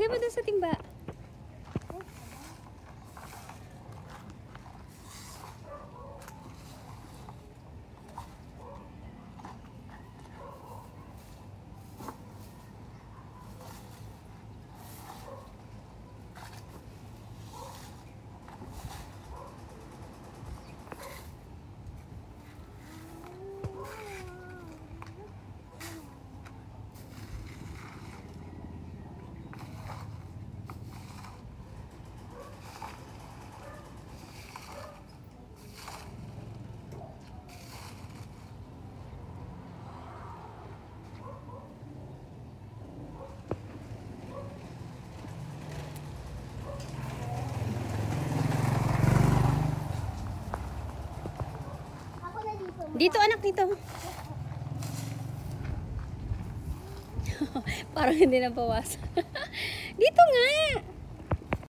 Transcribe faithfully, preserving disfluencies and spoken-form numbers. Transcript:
Lagay mo doon sa timba. Dito anak, dito. Parang hindi na bawas. Dito nga.